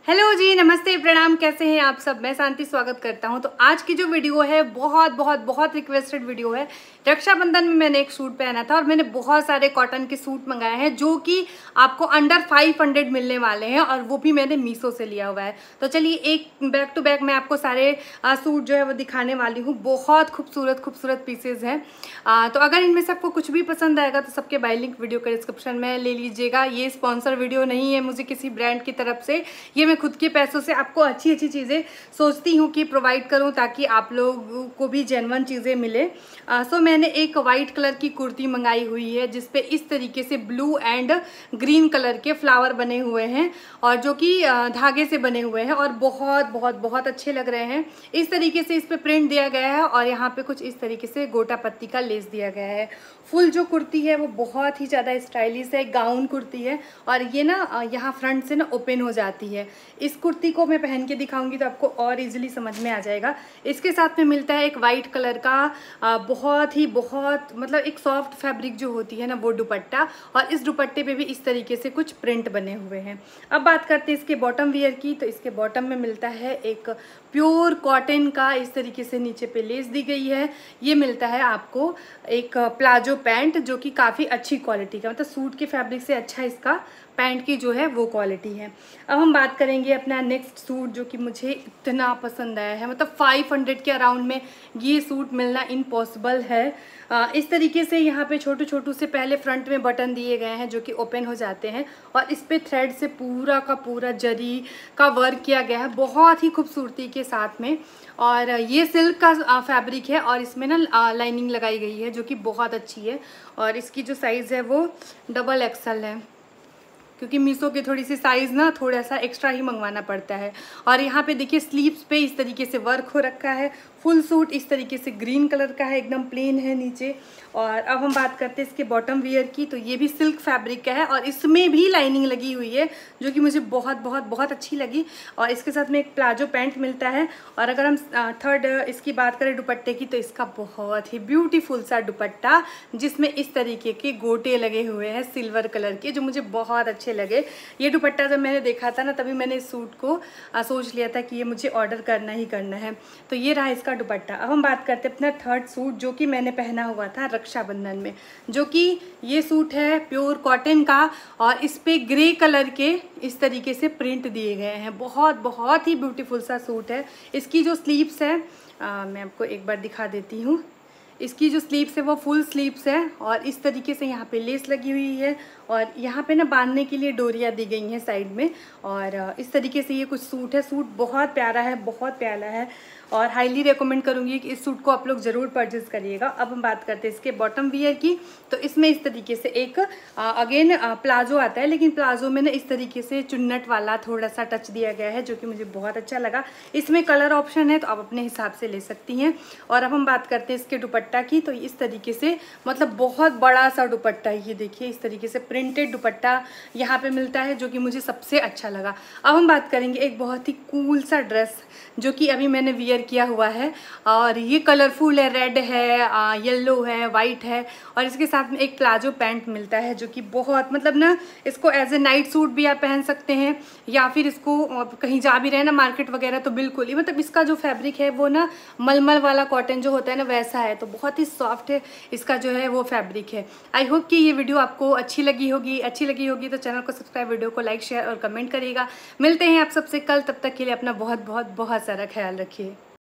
Hello जी, नमस्ते, प्रणाम। कैसे हैं आप सब? मैं शांति स्वागत करता हूं। तो आज की जो वीडियो है बहुत बहुत बहुत रिक्वेस्टेड वीडियो है। रक्षाबंधन में मैंने एक सूट पहना था और मैंने बहुत सारे कॉटन के सूट मंगाए हैं जो कि आपको अंडर 500 मिलने वाले हैं और वो भी मैंने मीशो से लिया हुआ है। तो चलिए एक बैक टू बैक मैं आपको सारे सूट जो है वो दिखाने वाली हूँ। बहुत खूबसूरत खूबसूरत पीसेज हैं। तो अगर इनमें से आपको कुछ भी पसंद आएगा तो सबके बाय लिंक वीडियो के डिस्क्रिप्शन में ले लीजिएगा। ये स्पॉन्सर वीडियो नहीं है मुझे किसी ब्रांड की तरफ से, ये मैं खुद के पैसों से आपको अच्छी अच्छी चीज़ें सोचती हूँ कि प्रोवाइड करूँ ताकि आप लोगों को भी जेन्युइन चीज़ें मिले। सो मैंने एक वाइट कलर की कुर्ती मंगाई हुई है जिसपे इस तरीके से ब्लू एंड ग्रीन कलर के फ्लावर बने हुए हैं और जो कि धागे से बने हुए हैं और बहुत बहुत बहुत अच्छे लग रहे हैं। इस तरीके से इस पे प्रिंट दिया गया है और यहाँ पे कुछ इस तरीके से गोटा पत्ती का लेस दिया गया है। फुल जो कुर्ती है वो बहुत ही ज़्यादा स्टाइलिश है, गाउन कुर्ती है और ये ना यहाँ फ्रंट से ना ओपन हो जाती है। इस कुर्ती को मैं पहन के दिखाऊंगी तो आपको और इजीली समझ में आ जाएगा। इसके साथ में मिलता है एक वाइट कलर का बहुत मतलब एक सॉफ्ट फैब्रिक जो होती है ना वो दुपट्टा, और इस दुपट्टे पे भी इस तरीके से कुछ प्रिंट बने हुए हैं। अब बात करते हैं इसके बॉटम वियर की। तो इसके बॉटम में मिलता है एक प्योर कॉटन का इस तरीके से नीचे पे लेस दी गई है। ये मिलता है आपको एक प्लाजो पैंट जो कि काफ़ी अच्छी क्वालिटी का, मतलब सूट के फैब्रिक से अच्छा इसका पैंट की जो है वो क्वालिटी है। अब हम बात करेंगे अपना नेक्स्ट सूट जो कि मुझे इतना पसंद आया है, मतलब 500 के अराउंड में ये सूट मिलना इम्पॉसिबल है। इस तरीके से यहाँ पे छोटू छोटू से पहले फ्रंट में बटन दिए गए हैं जो कि ओपन हो जाते हैं और इस पे थ्रेड से पूरा का पूरा जरी का वर्क किया गया है बहुत ही खूबसूरती के साथ में। और ये सिल्क का फैब्रिक है और इसमें ना लाइनिंग लगाई गई है जो कि बहुत अच्छी है और इसकी जो साइज़ है वो डबल एक्सल है क्योंकि मीशो की थोड़ी सी साइज़ ना थोड़ा सा एक्स्ट्रा ही मंगवाना पड़ता है। और यहाँ पे देखिए स्लीव्स पे इस तरीके से वर्क हो रखा है। फुल सूट इस तरीके से ग्रीन कलर का है, एकदम प्लेन है नीचे। और अब हम बात करते हैं इसके बॉटम वियर की। तो ये भी सिल्क फैब्रिक का है और इसमें भी लाइनिंग लगी हुई है जो कि मुझे बहुत बहुत बहुत अच्छी लगी। और इसके साथ में एक प्लाजो पैंट मिलता है। और अगर हम थर्ड इसकी बात करें दुपट्टे की तो इसका बहुत ही ब्यूटीफुल सा दुपट्टा जिसमें इस तरीके के गोटे लगे हुए हैं सिल्वर कलर के, जो मुझे बहुत अच्छे लगे। ये दुपट्टा जब मैंने देखा था ना तभी मैंने इस सूट को सोच लिया था कि ये मुझे ऑर्डर करना ही करना है। तो ये रहा इसका दुपट्टा। अब हम बात करते हैं अपना थर्ड सूट जो कि मैंने पहना हुआ था रक्षाबंधन में, जो कि ये सूट है प्योर कॉटन का और इस पे ग्रे कलर के इस तरीके से प्रिंट दिए गए हैं। बहुत बहुत ही ब्यूटीफुल सा सूट है। इसकी जो स्लीव्स है मैं आपको एक बार दिखा देती हूँ। इसकी जो स्लीव्स है वो फुल स्लीव्स है और इस तरीके से यहाँ पे लेस लगी हुई है और यहाँ पे ना बांधने के लिए डोरियाँ दी गई हैं साइड में। और इस तरीके से ये कुछ सूट है। सूट बहुत प्यारा है, बहुत प्यारा है और हाईली रेकमेंड करूँगी कि इस सूट को आप लोग ज़रूर परचेज़ करिएगा। अब हम बात करते हैं इसके बॉटम वियर की। तो इसमें इस तरीके से एक अगेन प्लाजो आता है, लेकिन प्लाजो में ना इस तरीके से चुन्नट वाला थोड़ा सा टच दिया गया है जो कि मुझे बहुत अच्छा लगा। इसमें कलर ऑप्शन है तो आप अपने हिसाब से ले सकती हैं। और अब हम बात करते हैं इसके दुपट्टा की। तो इस तरीके से मतलब बहुत बड़ा सा दुपट्टा, ये देखिए इस तरीके से प्रिंटेड दुपट्टा यहाँ पे मिलता है जो कि मुझे सबसे अच्छा लगा। अब हम बात करेंगे एक बहुत ही कूल सा ड्रेस जो कि अभी मैंने वियर किया हुआ है और ये कलरफुल है, रेड है, येलो है, वाइट है और इसके साथ में एक प्लाजो पैंट मिलता है जो कि बहुत मतलब ना इसको एज ए नाइट सूट भी आप पहन सकते हैं या फिर इसको कहीं जा भी रहे ना मार्केट वगैरह तो बिल्कुल ही, मतलब इसका जो फैब्रिक है वो ना मलमल वाला कॉटन जो होता है ना वैसा है, तो बहुत ही सॉफ्ट है इसका जो है वो फैब्रिक है। आई होप कि ये वीडियो आपको अच्छी लगी होगी तो चैनल को सब्सक्राइब, वीडियो को लाइक, शेयर और कमेंट करिएगा। मिलते हैं आप सबसे कल, तब तक के लिए अपना बहुत बहुत बहुत सारा ख्याल रखिए।